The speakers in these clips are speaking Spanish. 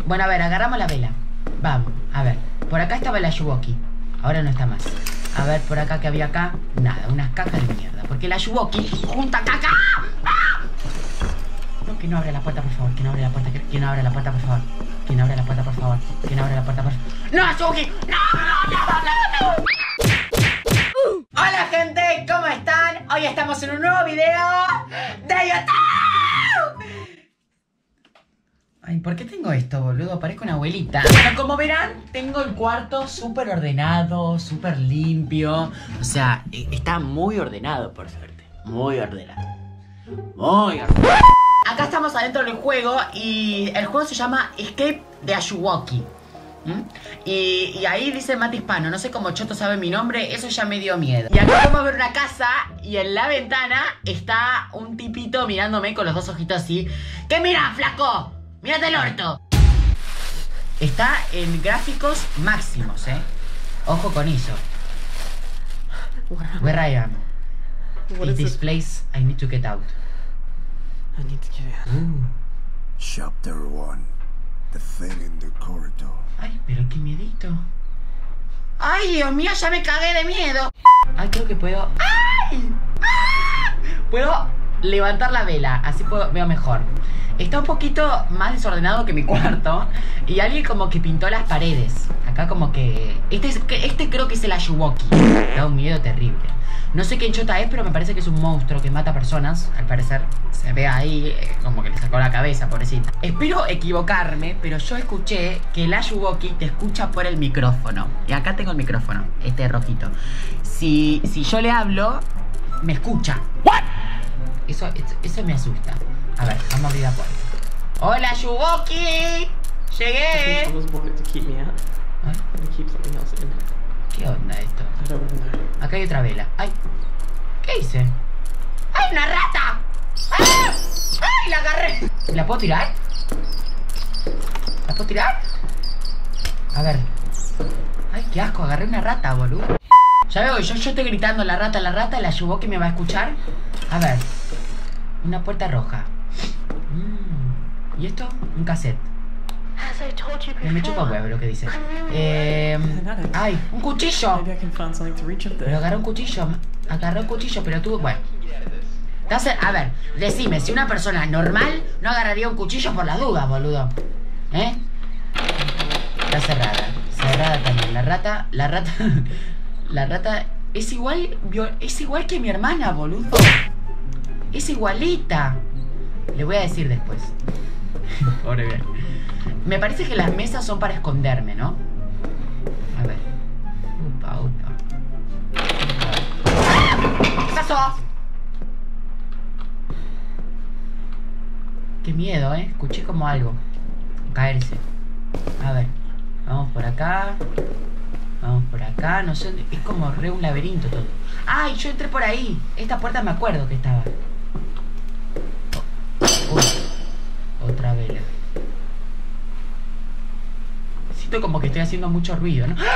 Bueno, a ver, agarramos la vela. Vamos, a ver. Por acá estaba la Ayuwoki. Ahora no está más. A ver, por acá, ¿qué había acá? Nada, unas cacas de mierda. Porque la Ayuwoki junta caca. ¡Ah! No, que no abra la puerta, por favor. Que no abra la puerta. Que no abra la puerta, por favor. Que no abra la puerta, por favor. Que no abra la puerta, por favor. ¡No, Ayuwoki! ¡No, no, no, no! Hola, gente, ¿cómo están? Hoy estamos en un nuevo video de YouTube. Ay, ¿por qué tengo esto, boludo? Parezco una abuelita. Bueno, como verán, tengo el cuarto súper ordenado, súper limpio. O sea, está muy ordenado, por suerte. Muy ordenado. Muy ordenado. Acá estamos adentro del juego y el juego se llama Escape de Ayuwoki. Y ahí dice Mati Hispano, no sé cómo Choto sabe mi nombre, eso ya me dio miedo. Y acá vamos a ver una casa y en la ventana está un tipito mirándome con los dos ojitos así. ¿Qué mira, flaco? ¡Mírate el orto! Está en gráficos máximos, Ojo con eso. Where I am. Is this place? I need to get out. I need to get out. Chapter 1. The thing in the corridor. Ay, pero qué miedito. Ay, Dios mío, ya me cagué de miedo. Ay, creo que puedo. ¡Ay! ¡Ah! Puedo levantar la vela, así veo mejor. Está un poquito más desordenado que mi cuarto. Y alguien como que pintó las paredes. Acá como que... Este creo que es el Ayuwoki. Da un miedo terrible. No sé qué chota es, pero me parece que es un monstruo que mata personas. Al parecer se ve ahí como que le sacó la cabeza, pobrecita. Espero equivocarme, pero yo escuché que el Ayuwoki te escucha por el micrófono. Y acá tengo el micrófono, este rojito. Si yo le hablo, me escucha. ¿What? Eso me asusta. A ver, vamos a abrir la puerta. ¡Hola, Ayuwoki! ¡Llegué! I was wanted to keep me out. ¿Ay? And keep something else in. ¿Qué onda esto? I don't know. Acá hay otra vela. ¡Ay! ¿Qué hice? ¡Ay, una rata! ¡Ah! ¡Ay, la agarré! ¿La puedo tirar? ¿La puedo tirar? A ver. ¡Ay, qué asco! Agarré una rata, boludo. Ya veo, yo estoy gritando la rata, la Ayuwoki me va a escuchar. A ver. Una puerta roja. ¿Y esto? Un cassette. Me chupa huevo lo que dice. ¡Ay! ¡Un cuchillo! Maybe I can find something to reach up Pero there. agarré un cuchillo. Agarré un cuchillo, pero tú... Bueno. Entonces, a ver, decime, si una persona normal no agarraría un cuchillo por las dudas, boludo. Está cerrada. Cerrada también. La rata... La rata es igual que mi hermana, boludo. Es igualita. Le voy a decir después. Pobre bien. Me parece que las mesas son para esconderme, ¿no? A ver. Upa. ¿Qué pasó? Qué miedo, Escuché como algo caerse. A ver. Vamos por acá. Vamos por acá. No sé dónde. Es como re un laberinto todo. ¡Ay! Yo entré por ahí. Esta puerta me acuerdo que estaba. Uy. Otra vela. Siento como que estoy haciendo mucho ruido, ¿no?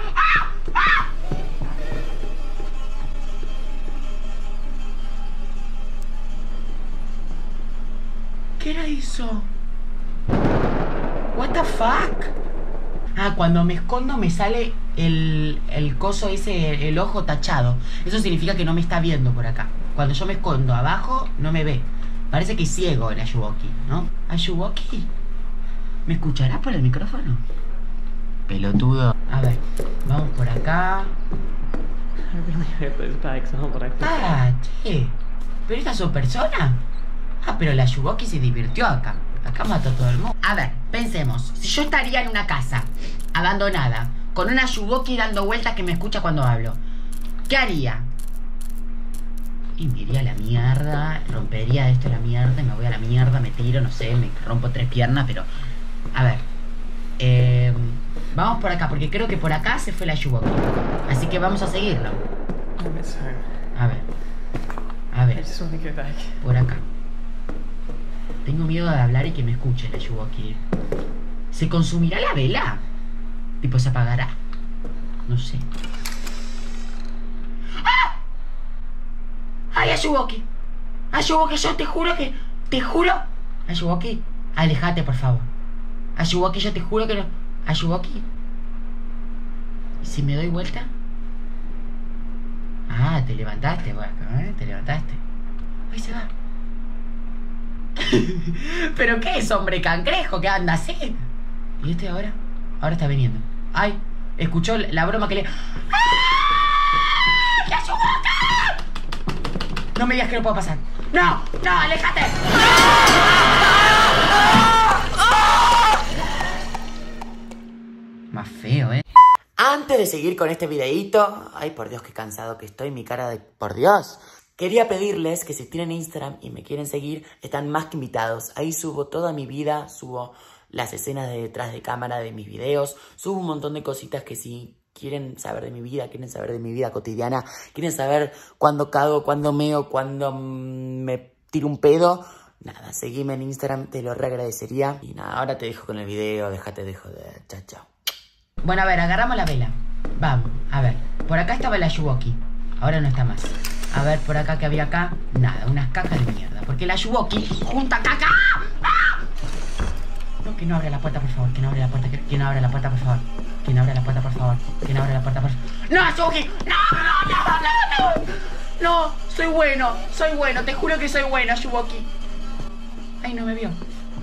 ¿Qué era eso? What the fuck? Ah, cuando me escondo me sale el coso ese, el ojo tachado. Eso significa que no me está viendo por acá. Cuando yo me escondo abajo, no me ve. Parece que es ciego el Ayuwoki, ¿no? ¿Ayuwoki? ¿Me escuchará por el micrófono? Pelotudo. A ver, vamos por acá. I really hope those bags aren't what I think. Ah, che. ¿Pero estas son personas? Ah, pero la Ayuwoki se divirtió acá. Acá mató a todo el mundo. A ver, pensemos. Si yo estaría en una casa abandonada, con una Ayuwoki dando vueltas que me escucha cuando hablo, ¿qué haría? Y me iría a la mierda, rompería esto a la mierda, me voy a la mierda, me tiro, no sé, me rompo 3 piernas, pero... A ver, vamos por acá, porque creo que por acá se fue la Ayuwoki. Así que vamos a seguirlo. I miss home. A I ver, just want to go back. por acá. Tengo miedo de hablar y que me escuche la Ayuwoki. ¿Se consumirá la vela? Tipo, ¿se apagará? No sé. ¡Ay, Ayuwoki! Ayuwoki, yo te juro que... Te juro... Ayuwoki, alejate, por favor. Ayuwoki, yo te juro que no. Ayuwoki. ¿Y si me doy vuelta? Ah, te levantaste, Guaco, ¿eh? Te levantaste. Ahí se va. ¿Pero qué es, hombre cangrejo? ¿Qué anda así? ¿Y este ahora? Ahora está viniendo. Ay, escuchó la broma que le... ¡Ah! ¡Que Ayuwoki! No me digas que no puedo pasar. ¡No! ¡No! ¡Aléjate! Más feo, ¿eh? Antes de seguir con este videíto... Ay, por Dios, qué cansado que estoy. Mi cara de... Por Dios. Quería pedirles que si tienen Instagram y me quieren seguir, están más que invitados. Ahí subo toda mi vida, subo las escenas de detrás de cámara de mis videos, subo un montón de cositas que si quieren saber de mi vida, quieren saber de mi vida cotidiana, quieren saber cuándo cago, cuándo meo, cuándo me tiro un pedo. Nada, seguime en Instagram, te lo reagradecería. Y nada, ahora te dejo con el video, déjate de joder. Chao, chao. Bueno, a ver, agarramos la vela. Vamos, a ver. Por acá estaba el Ayuwoki. Ahora no está más. A ver, por acá, ¿qué había acá? Nada, unas cacas de mierda. Porque el Ayuwoki junta caca. ¡Ah! No, que no abra la puerta, por favor. Que no abra la puerta. Que no abra la puerta, por favor. Que no abra la puerta, por favor. Que no abra la puerta, por favor. ¡No, Ayuwoki! ¡No, no, no, no, no! No, soy bueno. Te juro que soy bueno, Ayuwoki. Ay, no me vio.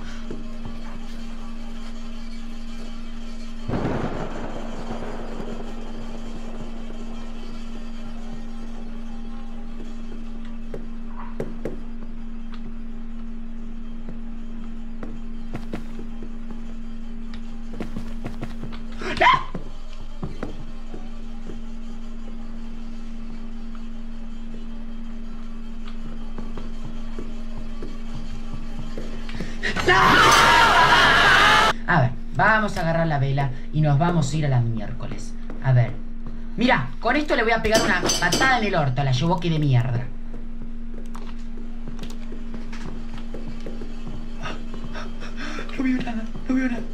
A ver, vamos a agarrar la vela y nos vamos a ir a las miércoles. A ver. Mira, con esto le voy a pegar una patada en el orto a la Ayuwoki de mierda. No veo nada, no veo nada.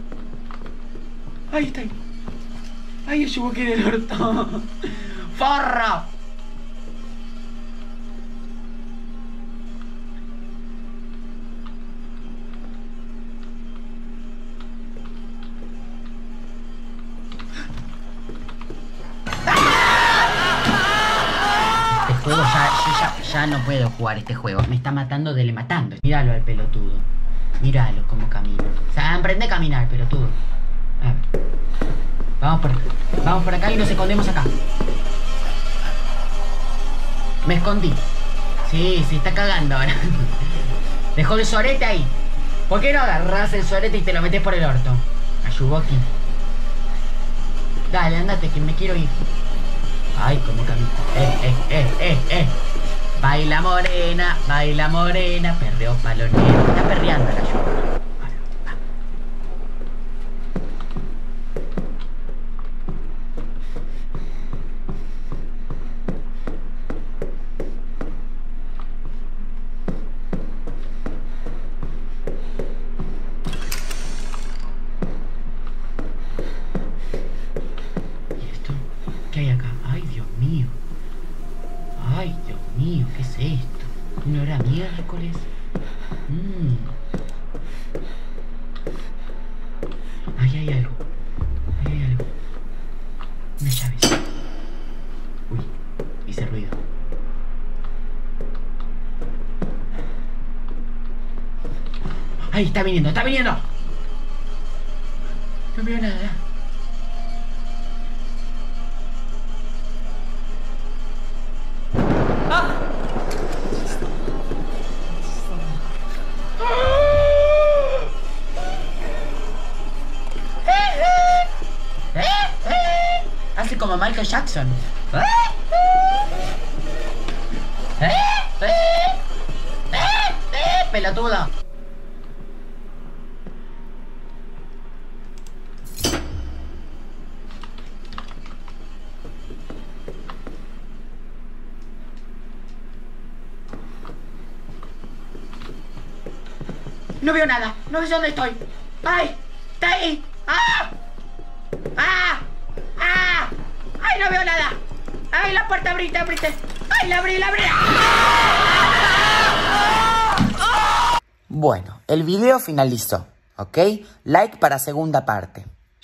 Ahí está ahí. Ay, Ayuwoki del orto. ¡Forro! Ya no puedo jugar este juego. Me está matando de le matando. Míralo al pelotudo. Míralo cómo camina. O sea, aprende a caminar, pelotudo. A ver. Vamos por acá y nos escondemos acá. Me escondí. Sí, está cagando ahora. Dejó el sorete ahí. ¿Por qué no agarras el sorete y te lo metes por el orto? Ayuwoki. Dale, andate que me quiero ir. Ay, cómo camina. Baila morena, perreo palonero. Está perreando la Ayuwoki. ¿Y esto? ¿Qué hay acá? Ay, Dios mío. Ay, Dios mío, ¿qué es esto? ¿No era miércoles? Ahí hay algo. Una llave. Uy, hice ruido. ¡Ay, está viniendo! No veo nada. Hace como Michael Jackson. Pelotudo. No veo nada, no sé dónde estoy. ¡Ay! ¡Está ahí! ¡Ah! ¡Ah! ¡Ah! ¡Ay, no veo nada! ¡Ay, la puerta, abrite! ¡Ay, la abrí! Bueno, el video finalizó. ¿Ok? Like para segunda parte.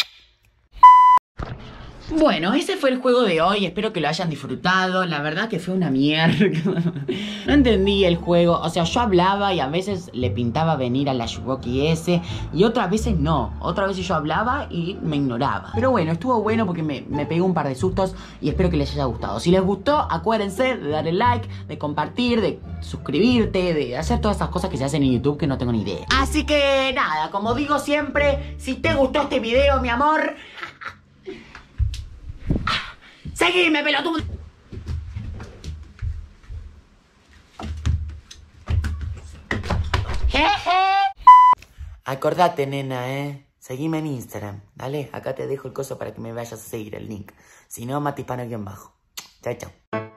Bueno, ese fue el juego de hoy, espero que lo hayan disfrutado. La verdad que fue una mierda. No entendí el juego, o sea, yo hablaba y a veces le pintaba venir a la Yuwoki ese, y otras veces no, otras veces yo hablaba y me ignoraba. Pero bueno, estuvo bueno porque me pegó un par de sustos y espero que les haya gustado. Si les gustó, acuérdense de darle like, de compartir, de suscribirte, de hacer todas esas cosas que se hacen en YouTube que no tengo ni idea. Así que nada, como digo siempre, si te gustó este video, mi amor, seguime, pelotudo. Acordate, nena, seguime en Instagram. Dale, acá te dejo el coso para que me vayas a seguir el link. Si no, Matispano-bajo. Chao, chao.